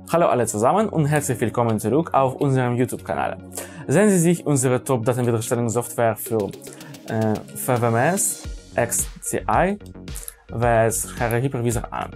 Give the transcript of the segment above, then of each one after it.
Hallo alle zusammen und herzlich willkommen zurück auf unserem YouTube-Kanal. Sehen Sie sich unsere Top-Datenwiederherstellungssoftware für VMS XCI vs Hypervisor an.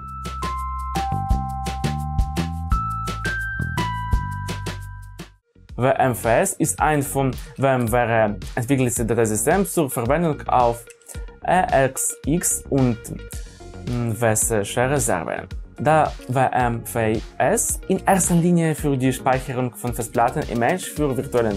VMFS ist ein von VMware entwickeltes Dateisystem zur Verwendung auf EXX und VSS-Servern. Da VMFS in erster Linie für die Speicherung von Festplatten-Images für virtuellen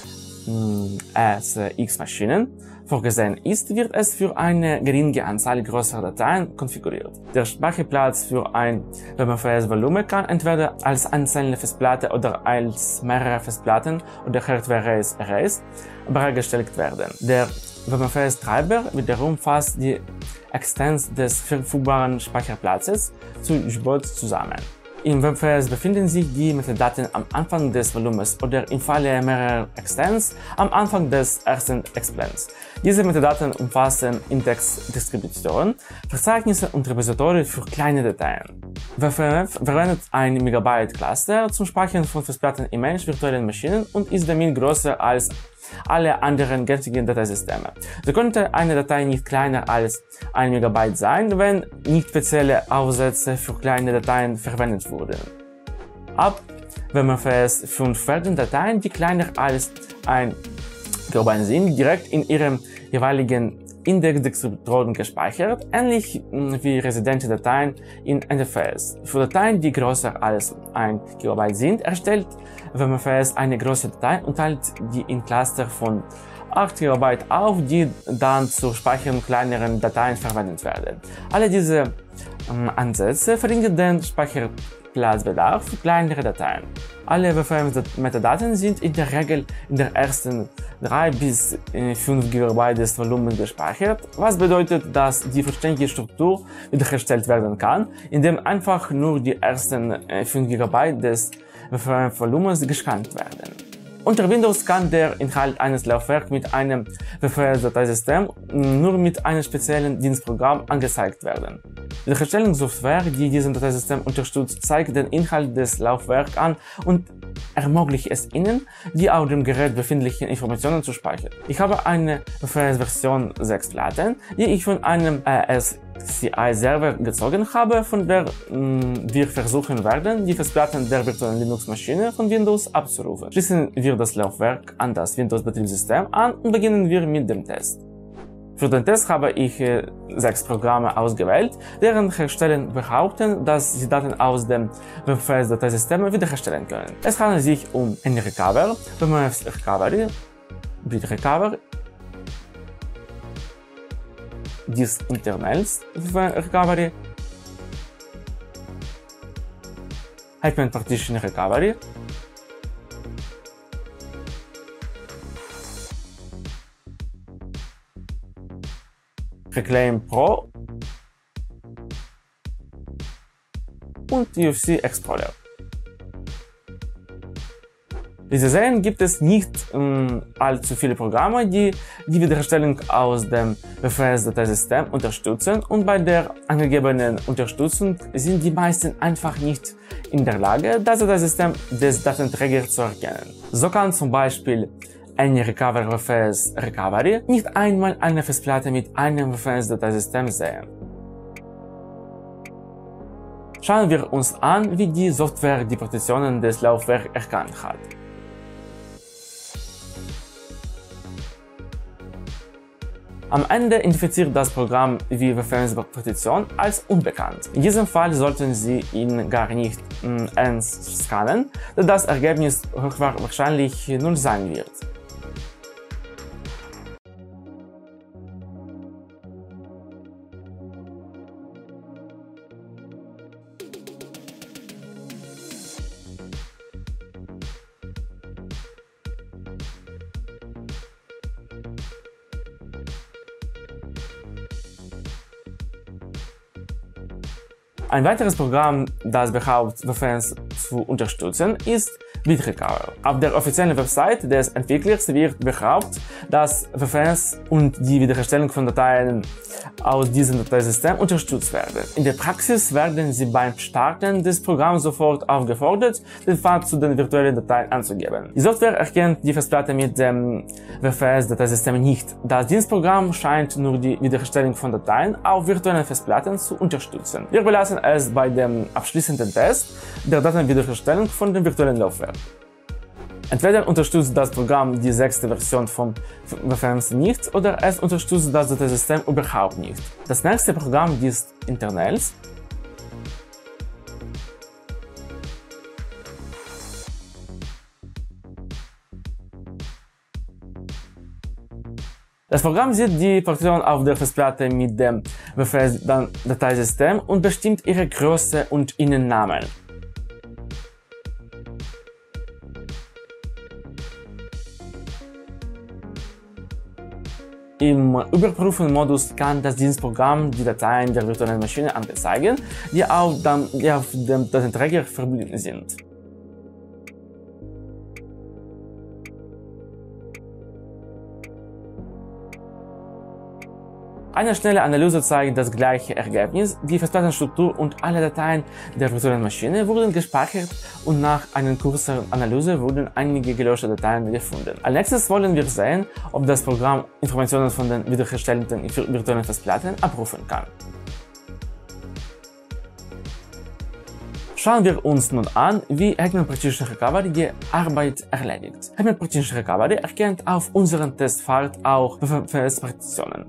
ESX-Maschinen vorgesehen ist, wird es für eine geringe Anzahl größerer Dateien konfiguriert. Der Speicherplatz für ein VMFS-Volumen kann entweder als einzelne Festplatte oder als mehrere Festplatten oder Hardware-Arrays bereitgestellt werden. Der VMFS-Treiber wiederum fasst die Extents des verfügbaren Speicherplatzes zu JBOD zusammen. Im VMFS befinden sich die Metadaten am Anfang des Volumens oder im Falle mehrerer Extents am Anfang des ersten Explans. Diese Metadaten umfassen Indexdistributionen, Verzeichnisse und Repository für kleine Dateien. VMF verwendet ein MB-Cluster zum Speichern von Festplatten-Images virtuellen Maschinen und ist damit größer als alle anderen gängigen Dateisysteme. So könnte eine Datei nicht kleiner als 1 MB sein, wenn nicht spezielle Aufsätze für kleine Dateien verwendet wurden. Ab VMFS 5 werden Dateien, die kleiner als 1 GB sind, direkt in ihrem jeweiligen Indexdistributoren gespeichert, ähnlich wie residente Dateien in NTFS. Für Dateien, die größer als 1 GB sind, erstellt VMFS eine große Datei und teilt die in Cluster von 8 GB auf, die dann zur Speicherung kleineren Dateien verwendet werden. Alle diese Ansätze verringern den Speicherplatzbedarf für kleinere Dateien. Alle VMFS-Metadaten sind in der Regel in der ersten 3 bis 5 GB des Volumens gespeichert, was bedeutet, dass die vollständige Struktur wiederhergestellt werden kann, indem einfach nur die ersten 5 GB des VMF-Volumens gescannt werden. Unter Windows kann der Inhalt eines Laufwerks mit einem VMFS-Dateisystem nur mit einem speziellen Dienstprogramm angezeigt werden. Die Wiederherstellungssoftware, die dieses Dateisystem unterstützt, zeigt den Inhalt des Laufwerks an und ermöglicht es Ihnen, die auf dem Gerät befindlichen Informationen zu speichern. Ich habe eine VMFS-Version 6 Platten, die ich von einem ESXi-Server gezogen habe, von der wir versuchen werden, die Festplatten der virtuellen Linux-Maschine von Windows abzurufen. Schließen wir das Laufwerk an das Windows-Betriebssystem an und beginnen wir mit dem Test. Für den Test habe ich 6 Programme ausgewählt, deren Hersteller behaupten, dass sie Daten aus dem VMFS-Dateisystem wiederherstellen können. Es handelt sich um NRecover, VMFS Recovery, BitRecover, Disk Internals Recovery, Hyphen Partition Recovery, Reclaim Pro und UFC Explorer. Wie Sie sehen, gibt es nicht allzu viele Programme, die die Wiederherstellung aus dem VMFS-Dateisystem unterstützen, und bei der angegebenen Unterstützung sind die meisten einfach nicht in der Lage, das Dateisystem des Datenträgers zu erkennen. So kann zum Beispiel NRecover VMFS Recovery nicht einmal eine Festplatte mit einem VMFS-Dateisystem sehen. Schauen wir uns an, wie die Software die Partitionen des Laufwerks erkannt hat. Am Ende identifiziert das Programm die VMFS-Partition als unbekannt. In diesem Fall sollten Sie ihn gar nicht scannen, da das Ergebnis höchstwahrscheinlich 0 sein wird. Ein weiteres Programm, das behauptet, VMFS zu unterstützen, ist Bitrecover. Auf der offiziellen Website des Entwicklers wird behauptet, dass WFS und die Wiederherstellung von Dateien aus diesem Dateisystem unterstützt werden. In der Praxis werden Sie beim Starten des Programms sofort aufgefordert, den Pfad zu den virtuellen Dateien anzugeben. Die Software erkennt die Festplatte mit dem WFS-Dateisystem nicht. Das Dienstprogramm scheint nur die Wiederherstellung von Dateien auf virtuellen Festplatten zu unterstützen. Wir belassen es bei dem abschließenden Test der Datenwiederherstellung von dem virtuellen Laufwerk. Entweder unterstützt das Programm die 6. Version von WFS nicht oder es unterstützt das Dateisystem überhaupt nicht. Das nächste Programm ist Internals. Das Programm sieht die Partition auf der Festplatte mit dem WFS-Dateisystem und bestimmt ihre Größe und Innennamen. Im Überprüfen-Modus kann das Dienstprogramm die Dateien der virtuellen Maschine anzeigen, die auf dem Datenträger verbunden sind. Eine schnelle Analyse zeigt das gleiche Ergebnis. Die Festplattenstruktur und alle Dateien der virtuellen Maschine wurden gespeichert und nach einer kurzen Analyse wurden einige gelöschte Dateien gefunden. Als nächstes wollen wir sehen, ob das Programm Informationen von den wiederhergestellten virtuellen Festplatten abrufen kann. Schauen wir uns nun an, wie Hetman Precision Recovery die Arbeit erledigt. Hetman Precision Recovery erkennt auf unseren Testpfad auch WFS-Partitionen.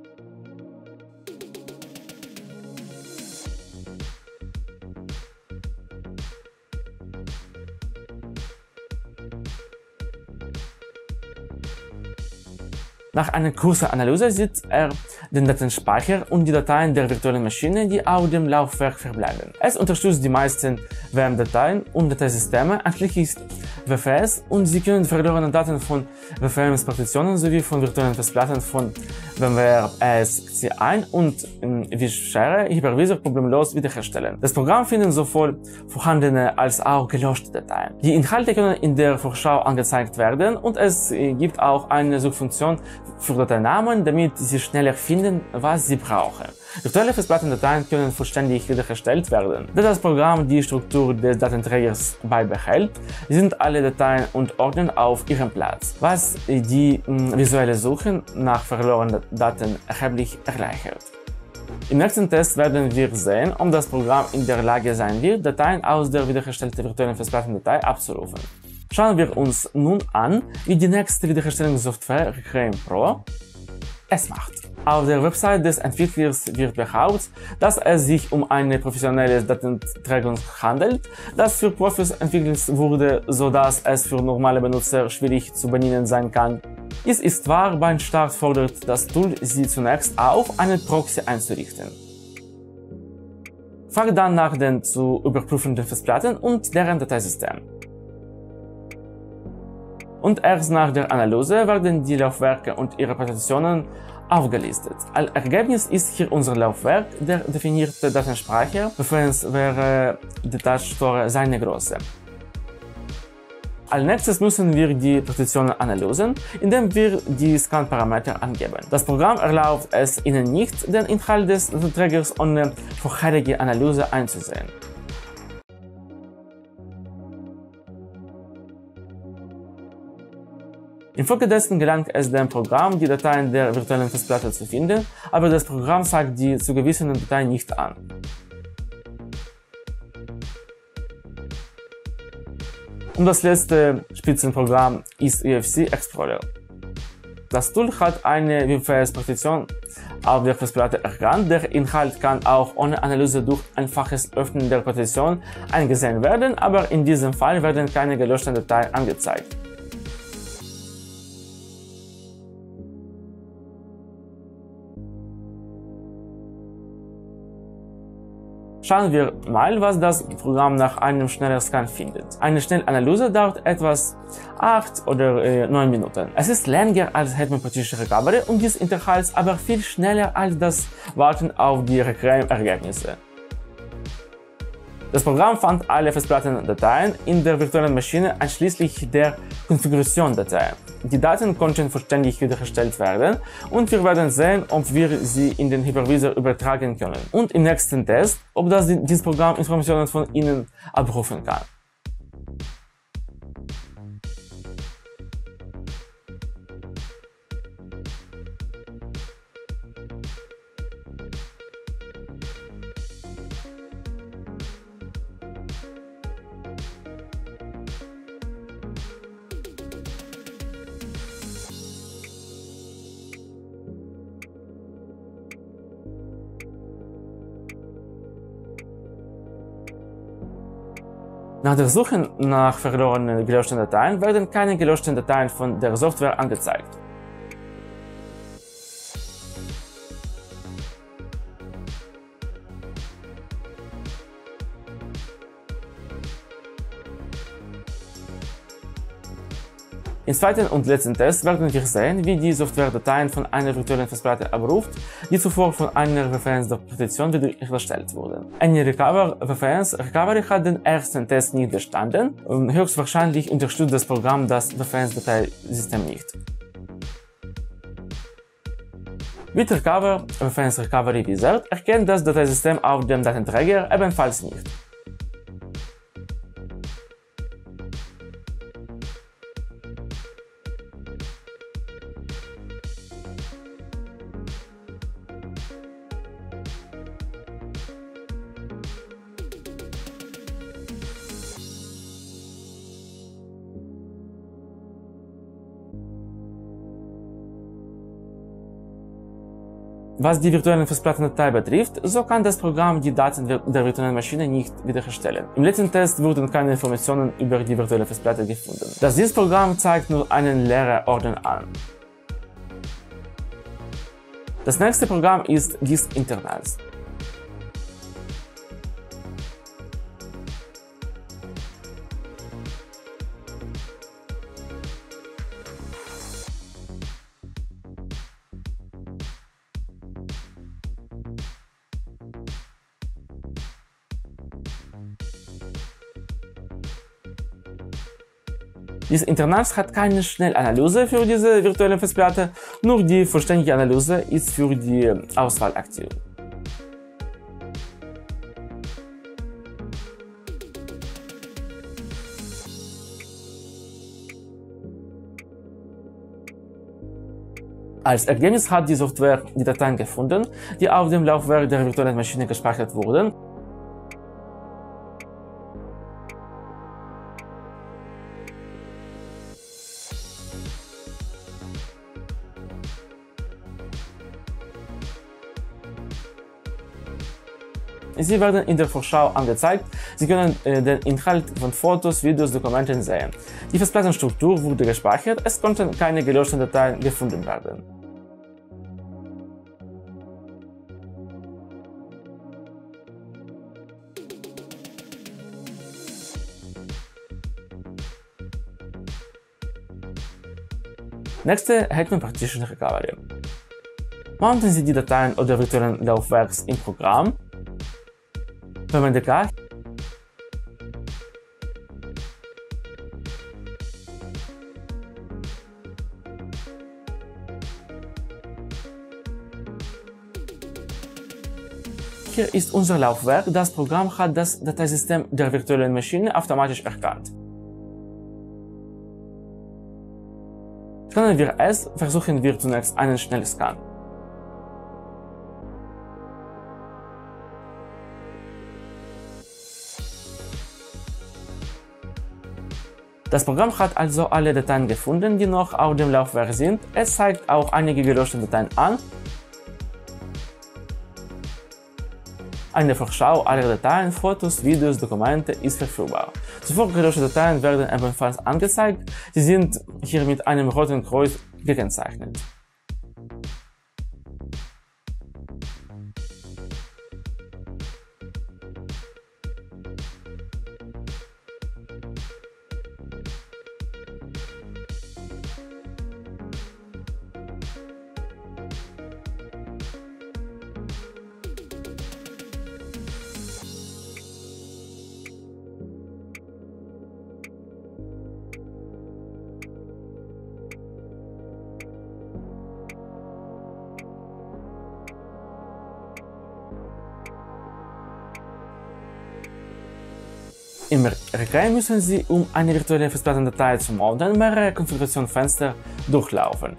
Nach einer kurzen Analyse sieht er den Datenspeicher und die Dateien der virtuellen Maschine, die auf dem Laufwerk verbleiben. Es unterstützt die meisten VM-Dateien und Dateisysteme, einschließlich WFS, und Sie können verlorene Daten von WFS-Partitionen sowie von virtuellen Festplatten von VMware ESXi1 und vSphere Hypervisor problemlos wiederherstellen. Das Programm findet sowohl vorhandene als auch gelöschte Dateien. Die Inhalte können in der Vorschau angezeigt werden und es gibt auch eine Suchfunktion für Dateinamen, damit Sie schneller finden, was Sie brauchen. Virtuelle Festplattendateien können vollständig wiederhergestellt werden. Da das Programm die Struktur des Datenträgers beibehält, sind alle Dateien und Ordner auf ihrem Platz, was die visuelle Suche nach verlorenen Daten erheblich erleichtert. Im nächsten Test werden wir sehen, ob das Programm in der Lage sein wird, Dateien aus der wiederhergestellten virtuellen Festplattendatei abzurufen. Schauen wir uns nun an, wie die nächste Wiederherstellungssoftware Reclaim Pro es macht. Auf der Website des Entwicklers wird behauptet, dass es sich um ein professionelles Datenträger handelt, das für Profis entwickelt wurde, sodass es für normale Benutzer schwierig zu bedienen sein kann. Es ist wahr, beim Start fordert das Tool Sie zunächst auf, einen Proxy einzurichten. Fragt dann nach den zu überprüfenden Festplatten und deren Dateisystem. Und erst nach der Analyse werden die Laufwerke und ihre Partitionen aufgelistet. Als Ergebnis ist hier unser Laufwerk, der definierte Datenspeicher, WFS wäre Datastore seine Größe. Als nächstes müssen wir die Partitionen analysieren, indem wir die Scan-Parameter angeben. Das Programm erlaubt es Ihnen nicht, den Inhalt des Datenträgers ohne vorherige Analyse einzusehen. Infolgedessen gelangt es dem Programm, die Dateien der virtuellen Festplatte zu finden, aber das Programm zeigt die zugewiesenen Dateien nicht an. Und das letzte Spitzenprogramm ist UFC Explorer. Das Tool hat eine WFS-Partition auf der Festplatte erkannt. Der Inhalt kann auch ohne Analyse durch einfaches Öffnen der Partition eingesehen werden, aber in diesem Fall werden keine gelöschten Dateien angezeigt. Schauen wir mal, was das Programm nach einem schnellen Scan findet. Eine Schnellanalyse dauert etwas 8 oder 9 Minuten. Es ist länger als Hetman Precision Recovery und dies Intervall aber viel schneller als das Warten auf die Reclaim-Ergebnisse. Das Programm fand alle Festplattendateien in der virtuellen Maschine einschließlich der Konfigurationsdatei. Die Daten konnten vollständig wiederhergestellt werden und wir werden sehen, ob wir sie in den Hypervisor übertragen können und im nächsten Test, ob dieses Programm Informationen von Ihnen abrufen kann. Nach der Suche nach verlorenen gelöschten Dateien werden keine gelöschten Dateien von der Software angezeigt. Im zweiten und letzten Test werden wir sehen, wie die Software Dateien von einer virtuellen Festplatte abruft, die zuvor von einer VPN-Interpretation wiederhergestellt wurden. Eine VPN-Recovery hat den ersten Test nicht bestanden und höchstwahrscheinlich unterstützt das Programm das VPN-Dateisystem nicht. BitRecover, VPN's Recovery Wizard, erkennt das Dateisystem auf dem Datenträger ebenfalls nicht. Was die virtuelle Festplattendatei betrifft, so kann das Programm die Daten der virtuellen Maschine nicht wiederherstellen. Im letzten Test wurden keine Informationen über die virtuelle Festplatte gefunden. Das Dienstprogramm zeigt nur einen leeren Ordner an. Das nächste Programm ist Disk Internals. Disk Internals hat keine Schnellanalyse für diese virtuelle Festplatte, nur die vollständige Analyse ist für die Auswahl aktiv. Als Ergebnis hat die Software die Dateien gefunden, die auf dem Laufwerk der virtuellen Maschine gespeichert wurden. Sie werden in der Vorschau angezeigt. Sie können den Inhalt von Fotos, Videos, Dokumenten sehen. Die Festplattenstruktur wurde gespeichert, es konnten keine gelöschten Dateien gefunden werden. Nächste Hetman Partition Recovery. Mounten Sie die Dateien oder virtuellen Laufwerks im Programm. PMDK. Hier ist unser Laufwerk. Das Programm hat das Dateisystem der virtuellen Maschine automatisch erkannt. Scannen wir es, versuchen wir zunächst einen Schnellscan. Das Programm hat also alle Dateien gefunden, die noch auf dem Laufwerk sind. Es zeigt auch einige gelöschte Dateien an. Eine Vorschau aller Dateien, Fotos, Videos, Dokumente ist verfügbar. Zuvor gelöschte Dateien werden ebenfalls angezeigt. Sie sind hier mit einem roten Kreuz gekennzeichnet. Im Reclaim müssen Sie, um eine virtuelle Festplattendatei zu modden, mehrere Konfigurationsfenster durchlaufen.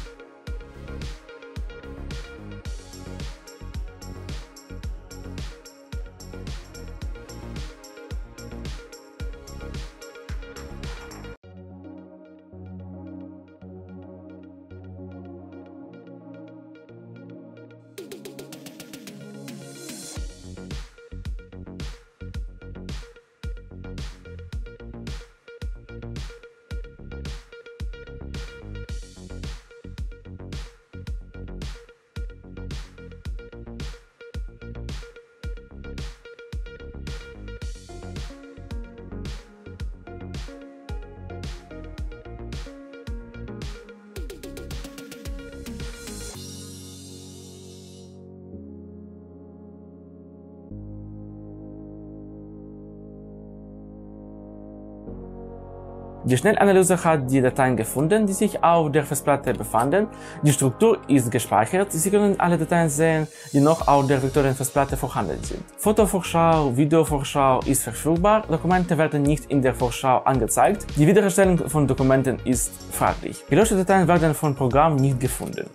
Die Schnellanalyse hat die Dateien gefunden, die sich auf der Festplatte befanden. Die Struktur ist gespeichert. Sie können alle Dateien sehen, die noch auf der virtuellen Festplatte vorhanden sind. Fotovorschau, Videovorschau ist verfügbar. Dokumente werden nicht in der Vorschau angezeigt. Die Wiederherstellung von Dokumenten ist fraglich. Gelöschte Dateien werden vom Programm nicht gefunden.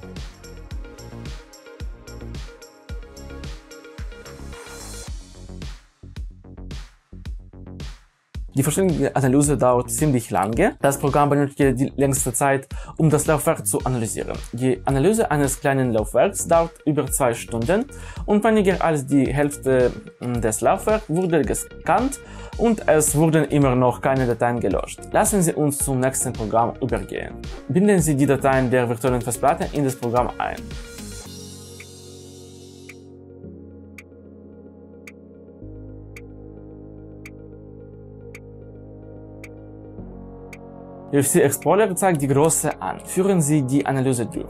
Die vollständige Analyse dauert ziemlich lange. Das Programm benötigt die längste Zeit, um das Laufwerk zu analysieren. Die Analyse eines kleinen Laufwerks dauert über 2 Stunden und weniger als die Hälfte des Laufwerks wurde gescannt und es wurden immer noch keine Dateien gelöscht. Lassen Sie uns zum nächsten Programm übergehen. Binden Sie die Dateien der virtuellen Festplatte in das Programm ein. UFC Explorer zeigt die Größe an. Führen Sie die Analyse durch.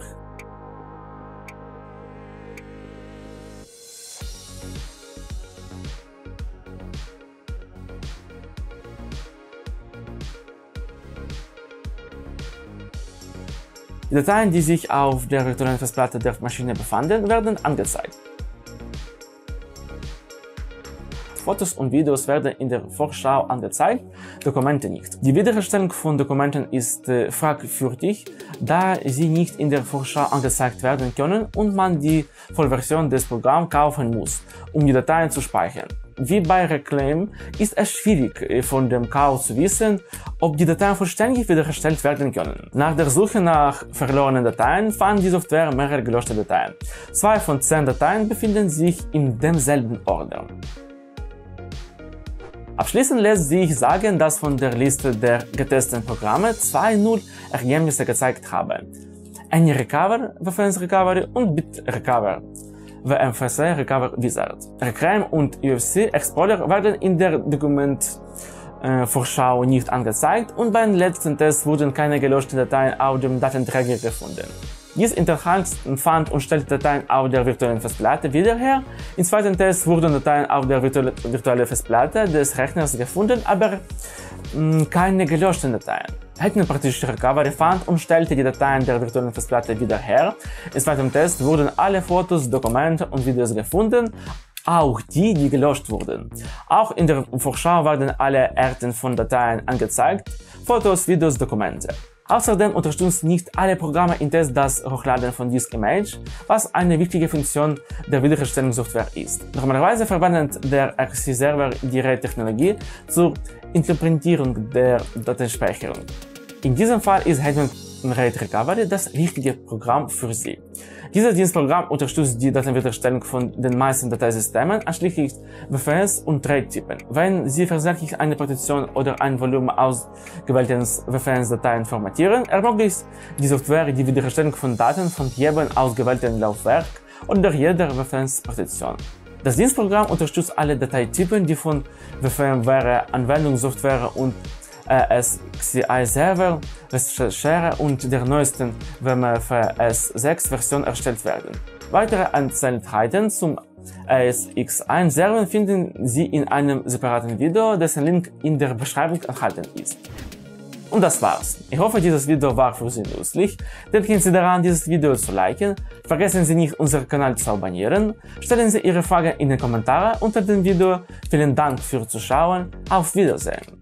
Die Dateien, die sich auf der virtuellen Festplatte der Maschine befanden, werden angezeigt. Fotos und Videos werden in der Vorschau angezeigt, Dokumente nicht. Die Wiederherstellung von Dokumenten ist fragwürdig, da sie nicht in der Vorschau angezeigt werden können und man die Vollversion des Programms kaufen muss, um die Dateien zu speichern. Wie bei Reclaim ist es schwierig, von dem Kauf zu wissen, ob die Dateien vollständig wiederhergestellt werden können. Nach der Suche nach verlorenen Dateien fand die Software mehrere gelöschte Dateien. 2 von 10 Dateien befinden sich in demselben Ordner. Abschließend lässt sich sagen, dass von der Liste der getesteten Programme 2 nur Ergebnisse gezeigt haben. AnyRecover, VFS Recovery und BitRecover, VFS Recover Wizard. Reclaim und UFC Explorer werden in der Dokumentvorschau nicht angezeigt und beim letzten Test wurden keine gelöschten Dateien auf dem Datenträger gefunden. Dies Interface fand und stellte Dateien auf der virtuellen Festplatte wieder her. Im zweiten Test wurden Dateien auf der virtuellen Festplatte des Rechners gefunden, aber keine gelöschten Dateien. Hacken praktisch Recovery fand und stellte die Dateien der virtuellen Festplatte wieder her. Im zweiten Test wurden alle Fotos, Dokumente und Videos gefunden, auch die, die gelöscht wurden. Auch in der Vorschau werden alle Arten von Dateien angezeigt, Fotos, Videos, Dokumente. Außerdem unterstützt nicht alle Programme im Test das Hochladen von Disk Image, was eine wichtige Funktion der Wiederherstellungssoftware ist. Normalerweise verwendet der RC-Server die RAID-Technologie zur Interpretierung der Datenspeicherung. In diesem Fall ist Hetman RAID Recovery das richtige Programm für Sie. Dieses Dienstprogramm unterstützt die Datenwiederherstellung von den meisten Dateisystemen, einschließlich VFS und RAID-Typen. Wenn Sie versehentlich eine Partition oder ein Volumen aus gewählten VFS-Dateien formatieren, ermöglicht die Software die Wiederherstellung von Daten von jedem ausgewählten Laufwerk oder jeder VFS-Partition. Das Dienstprogramm unterstützt alle Dateitypen, die von VMware Anwendungssoftware und SCI-Server, Recherche und der neuesten WMFS 6 Version erstellt werden. Weitere Einzelheiten zum ASX1-Server finden Sie in einem separaten Video, dessen Link in der Beschreibung enthalten ist. Und das war's. Ich hoffe, dieses Video war für Sie nützlich. Denken Sie daran, dieses Video zu liken. Vergessen Sie nicht, unseren Kanal zu abonnieren. Stellen Sie Ihre Fragen in den Kommentaren unter dem Video. Vielen Dank fürs Zuschauen. Auf Wiedersehen.